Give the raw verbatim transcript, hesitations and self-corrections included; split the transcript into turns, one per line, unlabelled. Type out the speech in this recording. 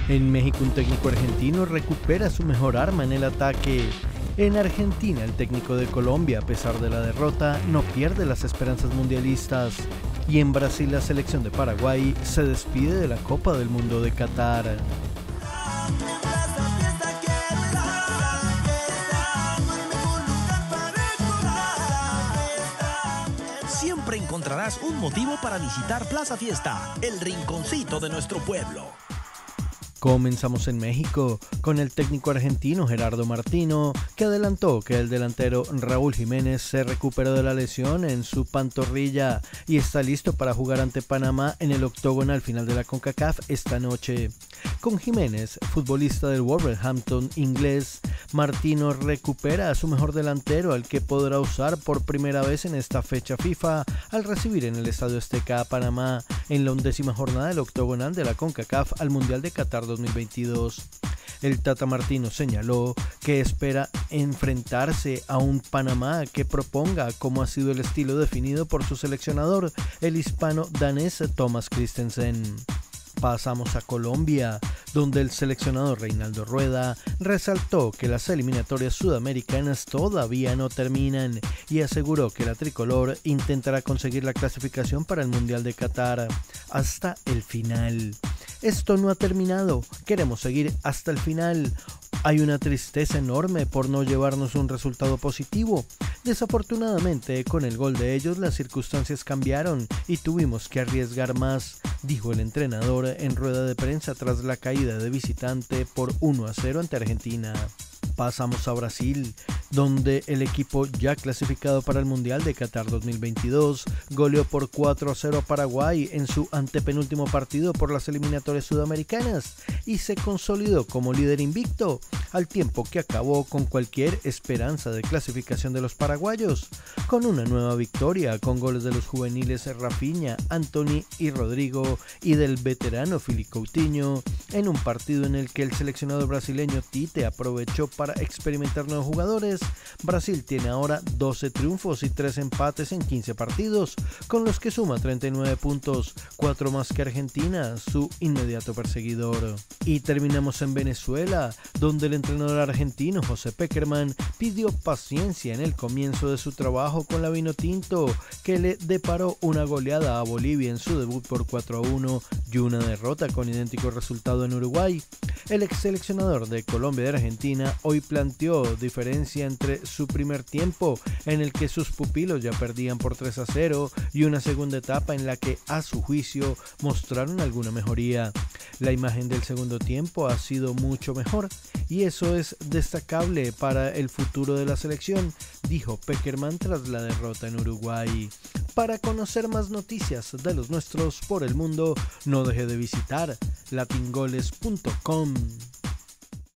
En México, un técnico argentino recupera su mejor arma en el ataque. En Argentina, el técnico de Colombia, a pesar de la derrota, no pierde las esperanzas mundialistas. Y en Brasil, la selección de Paraguay se despide de la Copa del Mundo de Qatar.
Siempre encontrarás un motivo para visitar Plaza Fiesta, el rinconcito de nuestro pueblo.
Comenzamos en México con el técnico argentino Gerardo Martino, que adelantó que el delantero Raúl Jiménez se recuperó de la lesión en su pantorrilla y está listo para jugar ante Panamá en el octogonal final de la CONCACAF esta noche. Con Jiménez, futbolista del Wolverhampton inglés, Martino recupera a su mejor delantero, al que podrá usar por primera vez en esta fecha FIFA al recibir en el Estadio Azteca a Panamá en la undécima jornada del octogonal de la CONCACAF al Mundial de Qatar dos mil veintidós. El Tata Martino señaló que espera enfrentarse a un Panamá que proponga como ha sido el estilo definido por su seleccionador, el hispano-danés Thomas Christensen. Pasamos a Colombia, donde el seleccionador Reinaldo Rueda resaltó que las eliminatorias sudamericanas todavía no terminan y aseguró que la tricolor intentará conseguir la clasificación para el Mundial de Qatar hasta el final. Esto no ha terminado, queremos seguir hasta el final. Hay una tristeza enorme por no llevarnos un resultado positivo. Desafortunadamente, con el gol de ellos las circunstancias cambiaron y tuvimos que arriesgar más, dijo el entrenador en rueda de prensa tras la caída de visitante por uno a cero ante Argentina. Pasamos a Brasil, donde el equipo ya clasificado para el Mundial de Qatar dos mil veintidós goleó por cuatro a cero a Paraguay en su antepenúltimo partido por las eliminatorias sudamericanas y se consolidó como líder invicto, al tiempo que acabó con cualquier esperanza de clasificación de los paraguayos, con una nueva victoria con goles de los juveniles Rafinha, Anthony y Rodrigo y del veterano Filipe Coutinho, en un partido en el que el seleccionado brasileño Tite aprovechó para experimentar nuevos jugadores. Brasil tiene ahora doce triunfos y tres empates en quince partidos, con los que suma treinta y nueve puntos, cuatro más que Argentina, su inmediato perseguidor. Y terminamos en Venezuela, donde el entrenador argentino José Pekerman pidió paciencia en el comienzo de su trabajo con la Vinotinto, que le deparó una goleada a Bolivia en su debut por cuatro a uno y una derrota con idéntico resultado en Uruguay. El ex seleccionador de Colombia y de Argentina hoy planteó diferencia entre su primer tiempo, en el que sus pupilos ya perdían por tres a cero, y una segunda etapa en la que, a su juicio, mostraron alguna mejoría. La imagen del segundo tiempo ha sido mucho mejor, y eso es destacable para el futuro de la selección, dijo Pekerman tras la derrota en Uruguay. Para conocer más noticias de los nuestros por el mundo, no deje de visitar latingoles punto com.